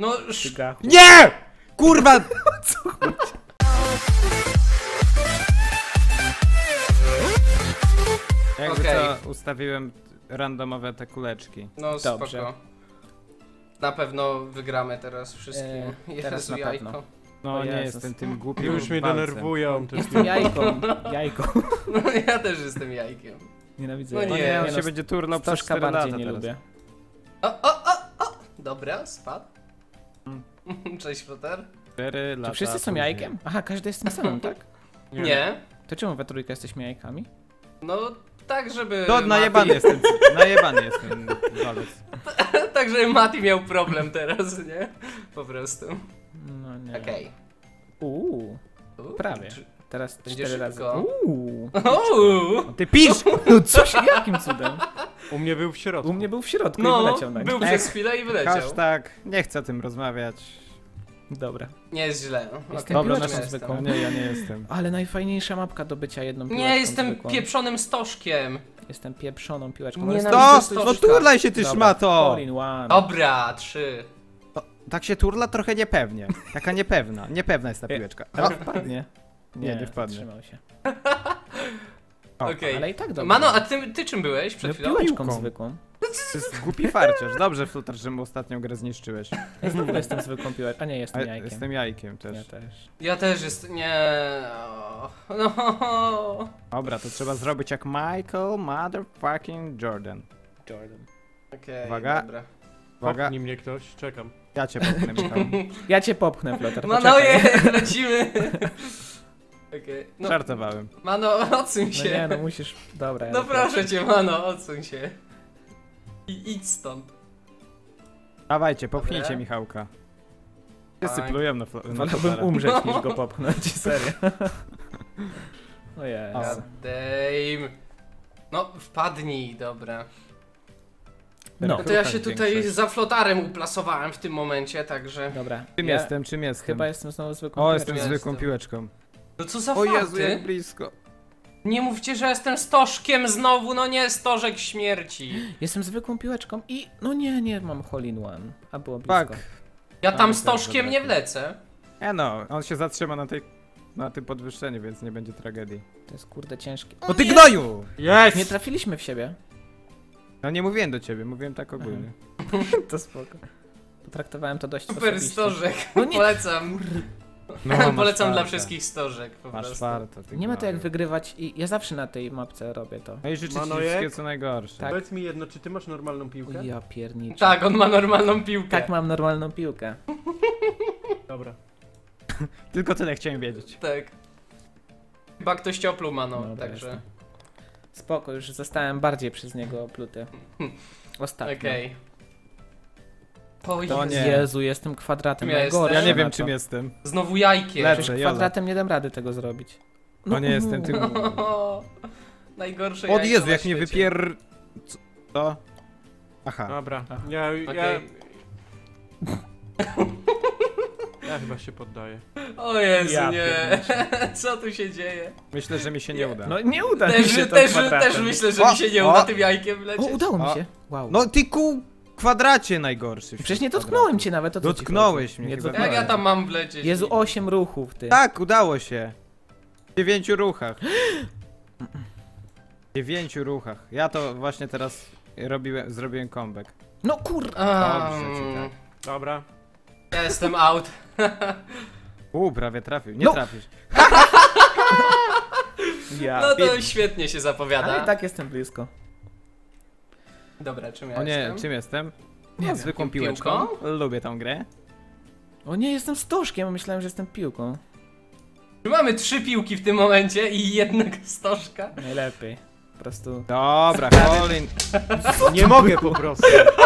No, Nie! Kurwa! Co chodzi? Jakby Okej. co, ustawiłem randomowe te kuleczki. no Dobrze. spoko. Na pewno wygramy teraz wszystkim. teraz Jezu, na jajko. pewno. No O nie Jezus. jestem tym głupim Już mnie walcem. denerwują. Te Jestem jajką. Jajką. No, ja też jestem jajkiem. Nienawidzę No jajek. nie, Nie, on no, się będzie turlał przez Stożka 4 lata bardziej nie teraz. lubię. O! Dobra, spadł. Cześć, Flotar. 4 lata Czy wszyscy są później. jajkiem? Aha, każdy jest tym samym, tak? Nie. To czemu we trójkę jesteśmy jajkami? No, tak żeby... To najebany jestem, najebany jestem walec. Tak, żeby Mati miał problem teraz, nie? Po prostu. No nie. Okej. Prawie. Czy- Teraz Będzie 4 razy. szybko. Uuu. Ty pisz! No coś, jakim cudem? U mnie był w środku. U mnie był w środku i No, wyleciał nagle. był przez chwilę i wyleciał. Hashtag, nie chcę o tym rozmawiać. Dobra. Nie jest źle. Jestem Okej, piłeczką jestem. zwykłą. No nie, ja nie jestem. Ale najfajniejsza mapka do bycia jedną piłeczką Nie, jestem zwykłą. pieprzonym stożkiem. Jestem pieprzoną piłeczką. Nie Ale na- To! stożka. No turlaj się ty Dobra, szmato! 4 in 1. Dobra, 3. Tak się turla trochę niepewnie. Taka niepewna. Niepewna jest ta piłeczka. Ale wpadnie. Nie wpadnie. Trzymał się. O, Okej. Ale i tak dobrze. Mano, a ty czym byłeś przed No, chwilą? piłeczką Piłką. zwykłą. To jest głupi farciarz. Dobrze, Flutar, że mu ostatnią grę zniszczyłeś. Ja znowu jestem zwykłą piłeczką. A nie, A jestem jajkiem. jestem jajkiem też. Ja też. Ja też jestem. Nie. No. Dobra, to trzeba zrobić jak Michael motherfucking Jordan. Jordan. Okej, Uwaga. dobra. Uwaga, Popchnij mnie ktoś, czekam. ja cię popchnę, Michał. Ja cię popchnę, Flotar. Mano, poczekaj. lecimy. Okej. No, Żartowałem. Mano, odsuń No się. nie, no musisz... Dobra. ja No dopiero- proszę cię, Mano, odsuń się. I idź stąd. Dawajcie, popchnijcie Dobra. Michałka. Wszyscy Fine. plują na Wolałbym Flutara. umrzeć niż go popchnąć, serio. Ojej. O. Damn. No, wpadnij, dobra. No. No to ja się Większość. tutaj za flotarem uplasowałem w tym momencie, także... Dobra. Czym ja jestem, czym jestem? Chyba jestem znowu zwykłą O, piłeczką. jestem Jestem. zwykłą piłeczką. No co za O Jezu, farty? jak blisko. Nie mówcie, że jestem stożkiem znowu, no nie, stożek śmierci. Jestem zwykłą piłeczką i... No nie mam hole in one. A było blisko. Fuck. Ja tam Ale stożkiem dobra. nie wlecę. No, on się zatrzyma na tym podwyższeniu, więc nie będzie tragedii. To jest kurde ciężkie. No ty gnoju! Jest! Nie trafiliśmy w siebie. No nie mówiłem do ciebie, mówiłem tak ogólnie. To spoko. Potraktowałem to dość Super osobiście. stożek, No nie- polecam. No, masz Polecam dla farta. wszystkich stożek po Masz prostu. farta, ty Nie ma to jak gnoju. wygrywać i ja zawsze na tej mapce robię to. No i życzę ci Manojek? wszystkiego co najgorsze. Tak. Powiedz mi jedno, czy ty masz normalną piłkę? Ja pierniczę. Tak, on ma normalną piłkę. Tak, mam normalną piłkę. Dobra. Tylko tyle chciałem wiedzieć. Tak. Chyba ktoś ciopluł, Mano, Dobra, także... jestem. Spoko, już zostałem bardziej przez niego opluty. Ostatnio. Okej. O To Jezu. nie. Jezu, jestem kwadratem. Kim ja Najgorsze jestem? Ja nie wiem na to. czym jestem. Znowu jajkiem. Lecę. Przecież Jola. kwadratem nie dam rady tego zrobić. No nie jestem tym. Najgorsze O jajko Jezu, na jak mnie świecie. wypier... Co? Aha. Dobra. Aha. Okej. Ja chyba się poddaję. O Jezu, Ja nie. Co tu się dzieje? Myślę, że mi się nie uda. No nie uda mi Też, się to też, kwadratem. też myślę, że O, mi się nie o. uda tym jajkiem O, lecieć. udało mi O. się. Wow. No ty ku kwadracie najgorszy. Przecież nie dotknąłem cię nawet, to co ci Dotknąłeś chodzi? mnie Nie chyba. dotknąłem. Jak ja tam mam wlecieć? Jezu, 8 ruchów, ty. Tak, udało się. W 9 ruchach. W 9 ruchach. Ja to właśnie teraz zrobiłem comeback. No kur... Dobrze ci tak. Dobra. Ja jestem out. Prawie trafił. Nie No. trafisz. Ja. No to świetnie się Ale zapowiada. i tak jestem blisko. Dobra, czym ja O nie, jestem? czym jestem? Nie wiem. Zwykłą Piłką? piłeczką. Lubię tą grę. O nie, jestem stożkiem, myślałem, że jestem piłką. Czy mamy 3 piłki w tym momencie i jednego stożka? Najlepiej. Po prostu... Dobra, Colin. Nie mogę po prostu.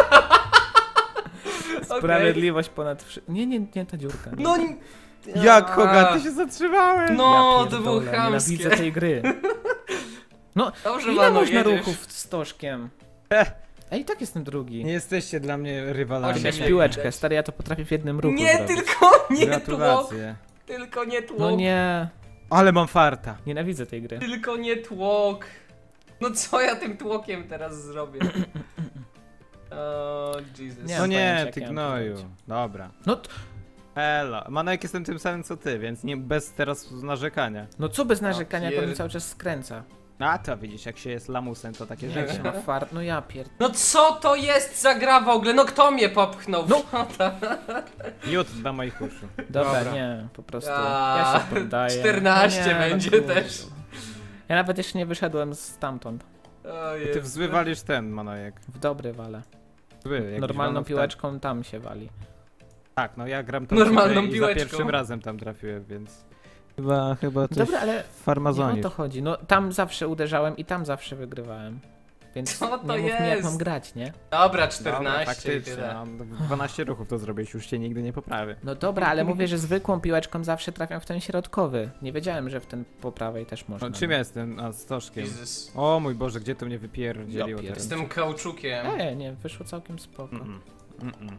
Sprawiedliwość ponad wszystko. Nie ta dziurka. Nie. No nie... Jak Hogaty się zatrzymałeś? No, Ja to pierdolę, było chamskie. nienawidzę tej gry. No, Dobrze, ile Mano, można jedziesz. ruchów z stożkiem? Ej, i tak jestem drugi. Nie jesteście dla mnie rywalami. Osiem Weź jak piłeczkę, widać. stary, ja to potrafię w jednym ruchu Nie, zrobić. tylko nie tłok. Gratulacje. Tylko nie tłok. No nie, Ale mam farta. nienawidzę tej gry. Tylko nie tłok. No co ja tym tłokiem teraz zrobię? O, Jesus. Nie No mam nie, pojęcia, ty jak ja mam gnoju. powiedzieć. Dobra. No, Elo. Manojek, jestem tym samym co ty, więc nie bez teraz narzekania. no co bez narzekania, jak on mi pier- cały czas skręca. A to widzisz, jak się jest lamusem, to takie Nie rzeczy. wiem, ma fart, no ja No co to jest za gra w ogóle? No kto mnie popchnął? No. Miód dla moich uszu. Dobra, Dobra. nie, po prostu. A, Ja się poddaję. 14 No nie, będzie kurde. też. Ja nawet jeszcze nie wyszedłem stamtąd. O, Ty Jezu. wzwywalisz ten, Manojek. W dobry wale. Zły, jakbyś Normalną walnął w piłeczką tam się wali. Tak, no ja gram tą Normalną piłkę i piłeczką. za pierwszym razem tam trafiłem, więc... Chyba coś Dobra, ale nie o farmazonisz. to chodzi. No tam zawsze uderzałem i tam zawsze wygrywałem. Więc Co to nie mów mi jak jest? mam grać, nie? Dobra, Dobra, 14 i faktycznie, tyle. no, 12 ruchów to zrobić, już cię nigdy nie poprawię. No dobra, ale mówię, że zwykłą piłeczką zawsze trafiam w ten środkowy. Nie wiedziałem, że w ten po prawej też można. No, czym ja jestem? A, stożkiem. Jezus. O mój Boże, gdzie to mnie wypierdzieliło Ja teraz? Jestem kauczukiem. Nie, wyszło całkiem spoko. Mm-mm. Mm-mm.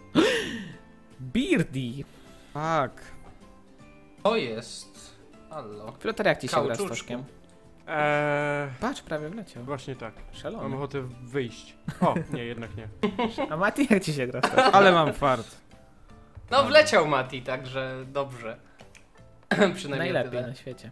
Beardy! Tak. To jest. Hallo. Flotar, jak ci się gra z Kauczuczku. Toszkiem? Właśnie Prawie wleciał. tak. Mam Szalony. ochotę wyjść. O, nie, jednak nie. A Mati, jak ci się gra z Toszkiem? Ale mam fart. No wleciał Mati, także dobrze. Przynajmniej Najlepiej tyle. na świecie.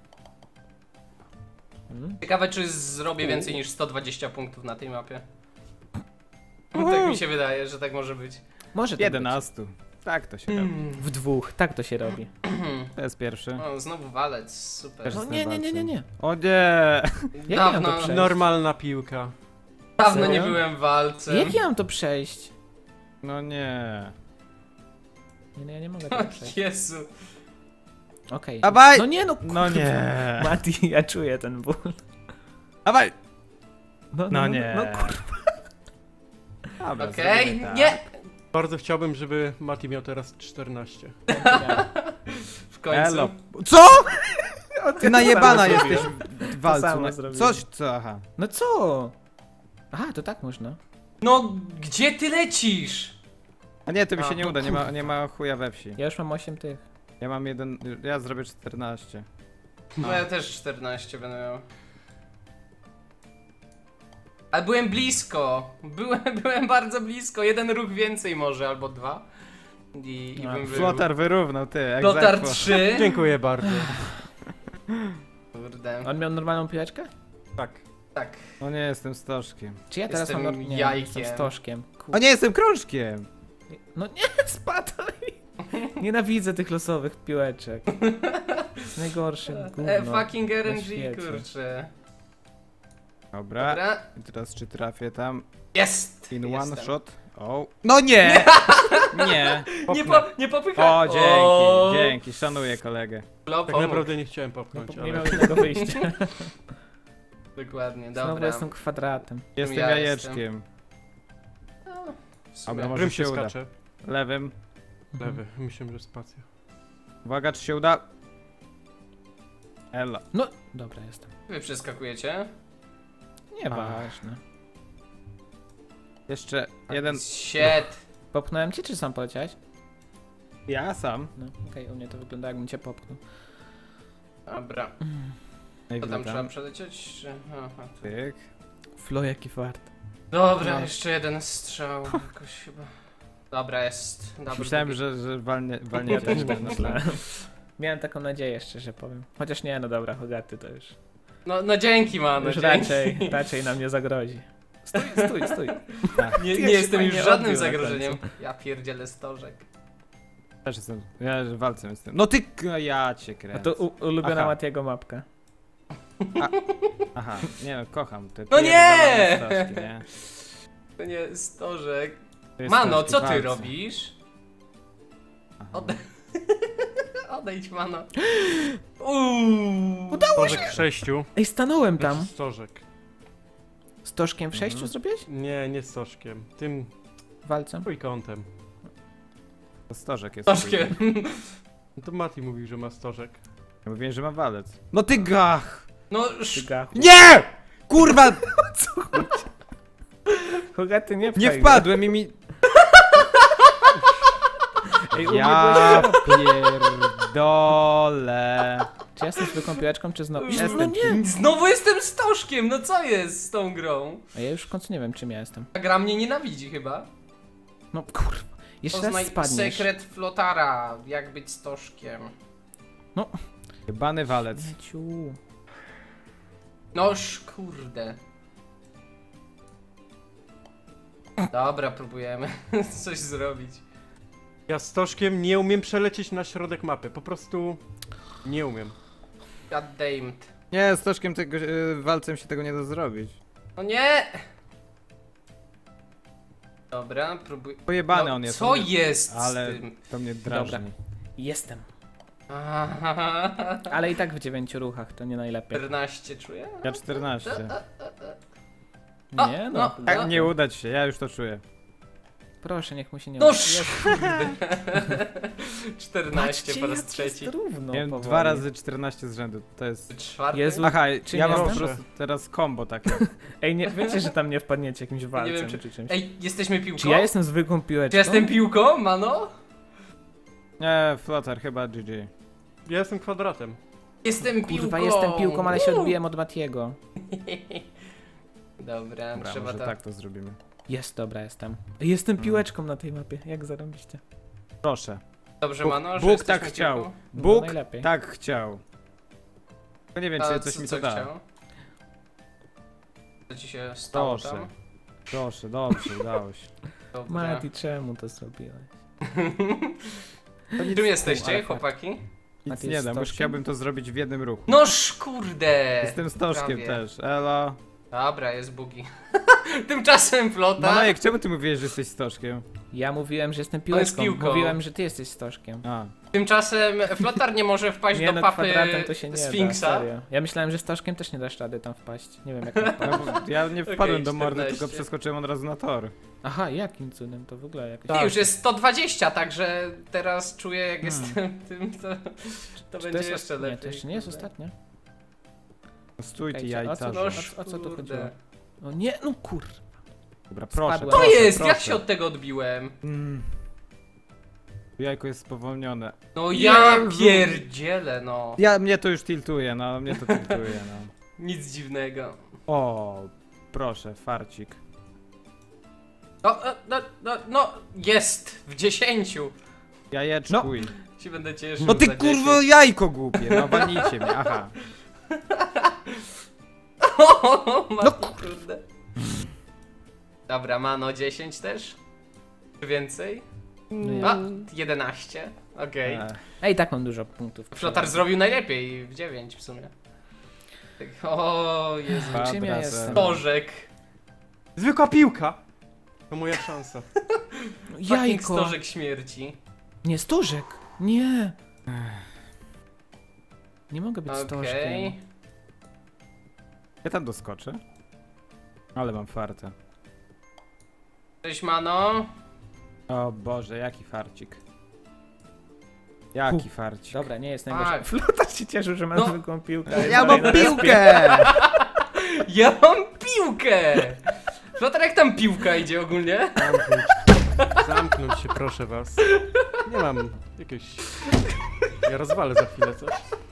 Hmm? Ciekawe, czy zrobię więcej niż 120 punktów na tej mapie. Tak mi się wydaje, że tak może być. Może tak 11. Tak to się robi. być. W dwóch, tak to się robi. To jest pierwszy. O, znowu walec, super. Też No jestem nie, nie, nie, nie, nie. O nie! Jak ja mam Dawno, to przejść? Normalna piłka. dawno nie Serio? byłem walcem. Jak ja mam to przejść? No nie. Nie, no ja nie mogę O tego przejść. Jezu. Okej. Dawaj! No nie, no No nie. Mati, ja czuję ten ból. Dawaj! No, No nie. No kurwa. Dobra, Okej, zrobimy tak. nie! Bardzo chciałbym, żeby Mati miał teraz 14. W końcu. Elo. Co? Ty to najebana samo jesteś zrobiłem. w walcu. samo No, zrobiłem. coś, co? Aha. No co? Aha, to tak można. No, gdzie ty lecisz? A nie, to mi A, się nie no uda, nie ma chuja we wsi. Ja już mam 8 tych. Ja mam jeden, ja zrobię 14. No ja też 14 będę miał. Ale byłem blisko. Byłem bardzo blisko. Jeden ruch więcej może, albo dwa. I A, bym był. Flotar wyrównał, ty, jak Dotar 3. Dziękuję bardzo. Kurde. On miał normalną piłeczkę? Tak. Tak. No nie, jestem stożkiem. Czy ja teraz Jestem mam... Nie, jajkiem. jestem stożkiem. O nie, jestem krążkiem! No nie, spadaj! Nienawidzę tych losowych piłeczek. Jest najgorsze gówno. Fucking na RNG, świecie. kurczę. Dobra. Dobra. I teraz czy trafię tam Jest! in Jestem. one shot? O. No nie! Nie! Nie popychaj! O, dzięki, dzięki, szanuję kolegę. Tak naprawdę nie chciałem popchnąć, Nie ale... miał innego wyjścia. Dokładnie, Znowu dobra. jestem kwadratem. Jestem Ja jajeczkiem. W sumie. Dobra, może Rym się się uda. skacze. Lewym. Lewy. Myślałem, że spacja. Uwaga, czy się uda? Elo. No, dobra, jestem. Wy przeskakujecie? Nieważne. Jeszcze jeden. Shit. Popchnąłem cię, czy sam poleciałeś? Ja sam. No, okej, u mnie to wygląda jakbym cię popchnął. Dobra. No i To tam trzeba wleciałem. przelecieć? Czy... Aha, tu. Tyk. Flo, jaki fart. Dobra, No. jeszcze jeden strzał. Jakoś chyba. Dobra, jest. Dobry Myślałem, drugi. że walnie Ja też też tak ten myślałem. Miałem taką nadzieję, szczerze powiem. Chociaż nie, no dobra, Hogaty to już. No dzięki, mano, Już dzięki. raczej nam nie zagrozi. Stój. Nie Ty nie się jestem już fajnie żadnym odbił na zagrożeniem. Ja pierdzielę stożek. Też jestem. Ja walcem jestem. No ty ja cię A kręcę. to ulubiona Aha. Matiego mapka. Aha, nie no, kocham te No nie! pierdolone stożki, nie? To nie stożek. To jest Mano, stożki co ty walce. robisz? Aha. Odejdź, mano. Uuu. Stożek w 6. Ej, stanąłem tam. Stożek. Stożkiem w 6 zrobiłeś? Nie stożkiem. Tym Walcem. trójkątem. To stożek jest. Stożkiem. No to Mati mówił, że ma stożek. Ja mówiłem, że mam walec. No ty gach! No, Ty gachu. Nie! Kurwa! Hogaty, nie Nie pchaj wpadłem i mi... go. Ej, u mnie Ja byłeś... pierdolę. Czy ja jestem zwykłą piłeczką, czy znowu... Jestem. Znowu jestem Stożkiem, no co jest z tą grą? A ja już w końcu nie wiem, czym ja jestem. Ta gra mnie nienawidzi chyba. No kurwa. Jeszcze raz Poznaj spadniesz. sekret Flotara, jak być Stożkiem. Jebany walec. Ciu. Noż kurde. Dobra, próbujemy coś zrobić. Ja z Toszkiem nie umiem przelecieć na środek mapy, po prostu nie umiem. God damned. Nie, z Toszkiem tego, walcem się tego nie da zrobić. No nie! Dobra, próbuj. Pojebany on jest. Co on jest Ale z tym? to mnie drażni. Dobra. Jestem. Aha, Ale i tak w 9 ruchach, to nie najlepiej. 14 czuję? Ja 14. Nie no. Tak nie udać się, ja już to czuję. Proszę, niech mu się nie No uda. kurde. 14 Patrzcie, po raz jak trzeci. jest równo Miałem powoli. 2 razy 14 z rzędu, to jest... Czwarty? Jezu. Aha, Czy ja nie mam po jestem? prostu teraz combo takie. Ej, nie, wiecie, że tam nie wpadniecie jakimś walcem wiem, czy- czy czymś. Ej, jesteśmy piłką? Czy ja jestem zwykłą piłeczką? Czy jestem piłką, mano? Nie, Flotar, chyba GG. Ja jestem kwadratem. Jestem piłką. Kurwa, jestem piłką, ale się odbiłem od Matiego. Dobra, Dobra, trzeba może to... tak to zrobimy. Jest, dobra, jestem. Jestem piłeczką na tej mapie, jak zarobiście. Proszę. Dobrze, Bóg- mano, że Bóg jesteśmy tak chciał. piłką? No, Bóg najlepiej. tak chciał. To nie wiem, A czy coś co- mi co to da. chciał? Co ci się stało Proszę. tam? Proszę, dobrze, udało się. Dobra. Mati, czemu to zrobiłeś? Czym jesteście, ale chłopaki? Nic Mati nie jest dam, już Stożkiem? chciałbym to zrobić w jednym ruchu. Noż kurde! Jestem Stożkiem prawie. też, elo. Dobra, jest bugi. Tymczasem flota. Manojek, czemu ty mówiłeś, że jesteś Stożkiem? Ja mówiłem, że jestem On jest piłeczką. piłką. Mówiłem, że ty jesteś Stożkiem. A, Tymczasem flotar nie może wpaść Nie do no, papy kwadratem to się nie Sfinksa. da, serio. Ja myślałem, że Stożkiem też nie dasz rady tam wpaść. Nie wiem jak tam wpaść. no bo ja nie wpadłem Okej, do mordy, 14. tylko przeskoczyłem od razu na tor. Aha, jakim cudem? To w ogóle jakoś... Nie, już jest 120, także teraz czuję jak jestem tym, to Czy będzie jest jeszcze Nie, lepiej. to jeszcze nie jest ostatnie. Stój ty Czekajcie, o co- jajcarzu. o co tu Kurde. chodziło? O nie, no kur... Dobra, proszę, Spadłem. To proszę, jest! proszę. Jak się od tego odbiłem? Jajko jest spowolnione. No ja Jezu. pierdzielę, no. Mnie to już tiltuje, no, mnie to tiltuje, no. Nic dziwnego. O, proszę, farcik. No, jest! W 10! Jajeczkuj. Się będę cieszył No ty za kurwo 10. jajko głupie, no walnijcie mnie, aha. No kurde. Dobra, mano 10 też? Czy więcej? No A, ja... 11. Okej. Ech, tak mam dużo punktów. Flotar zrobił najlepiej, w 9 w sumie. Tak, o Jezu. Dobra, Czym ja ser. jestem? Stożek. Zwykła piłka! To moja szansa. Fucking Jajko! stożek śmierci. Nie, Stożek! Nie! Nie mogę być Stożkiem. Okej. Ja tam doskoczę. Ale mam fartę. Cześć mano. O Boże, jaki farcik. Jaki farcik. Dobra, nie jest Tak. najgorszy. Flotar się cieszył, że mam No. zwykłą piłkę. Ja mam piłkę! Ja mam piłkę! Flotar, jak tam piłka idzie ogólnie? Zamknąć się, proszę was. Nie mam jakiegoś... Ja rozwalę za chwilę coś.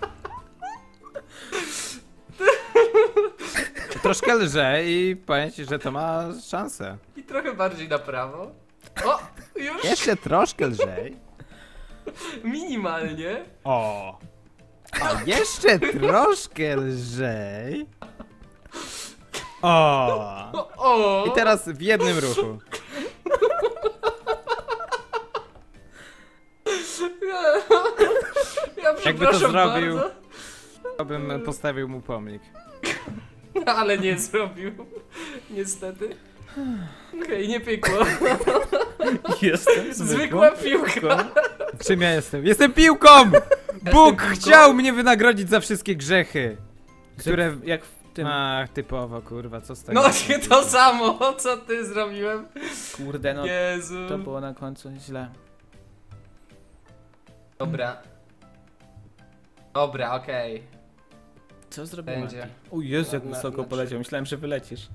Troszkę lżę i powiem ci, że to ma szansę. I trochę bardziej na prawo. O! Już Jeszcze troszkę lżej. minimalnie. O! A jeszcze troszkę lżej. O! O! I teraz w jednym ruchu. Ja Jakby to przepraszam zrobił. bardzo, To bym postawił mu pomnik. ale nie zrobił. Niestety. Okej, nie piekło. Jestem Zwykła piłka. Czym ja jestem? Jestem piłką! Bóg piłką? chciał mnie wynagrodzić za wszystkie grzechy. Które... Jak w tym... Ach, typowo, kurwa, co z tego? No to samo, co ty zrobiłem. Kurde, no Jezu. to było na końcu źle. Dobra. Dobra, okej. Co zrobiłem? Będzie. O Jezu, jak Na- wysoko na poleciał. Myślałem, że wylecisz.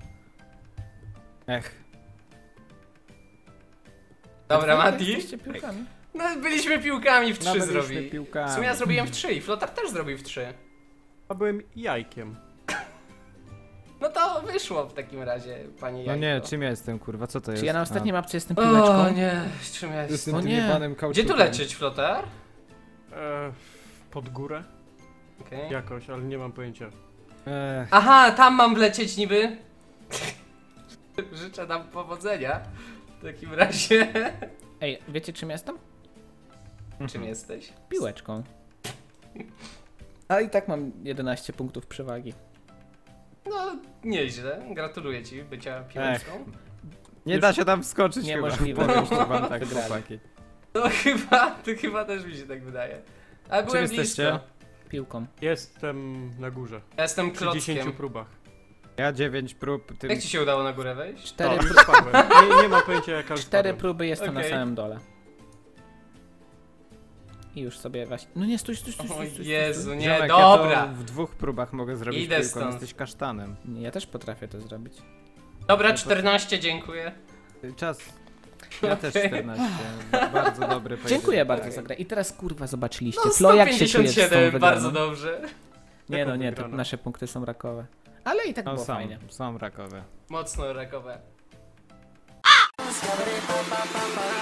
Ech. Dobra, Wy Mati. jesteście piłkami. No byliśmy piłkami w 3 No, byliśmy zrobili. piłkami. W sumie ja zrobiłem w 3 i Flotar też zrobił w 3. A byłem jajkiem. No to wyszło w takim razie, panie No nie, Jajko. czym ja jestem, kurwa, co to jest? Czy ja na ostatniej mapce jestem O piłeczką? nie, czym ja Jestem O tym nie. jebanym Gdzie kauczukiem. tu lecieć, Flotar? Pod górę? Okej. Jakoś, ale nie mam pojęcia. Aha, tam mam wlecieć niby. Życzę nam powodzenia. W takim razie. Ej, wiecie czym jestem? Czym jesteś? Piłeczką. A i tak mam 11 punktów przewagi. No, nieźle. Gratuluję ci bycia piłeczką. Nie da się tam wskoczyć Niemożliwe. chyba. Powiem wam tak, Wygrali. chłopaki. To chyba też mi się tak wydaje. Ale Czym byłem jesteście? blisko. Piłką. Jestem na górze. Ja jestem Przy 10 klockiem. próbach. Ja 9 prób, ty... Jak ci się udało na górę wejść? 4, To, już spadłem. Nie mam pojęcia jaka już 4 spadłem. próby jestem na Okej. samym dole. I już sobie właśnie... No nie, stój. O Jezu, nie, Ziomek, dobra. Ja to w 2 próbach mogę zrobić Idę piłką, stąd. jesteś kasztanem. Nie, ja też potrafię to zrobić. Dobra, 14, dziękuję. Czas. Ja też Okej. 14. Bardzo dobry pojedynek. Dziękuję bardzo Okej. za grę. I teraz kurwa zobaczyliście. No Flo, jak się czujesz z tą 157, wygraną? bardzo dobrze. Nie no, Jaką nie, to wygraną? nasze punkty są rakowe. Ale i tak No było są, fajnie. są rakowe. Mocno rakowe.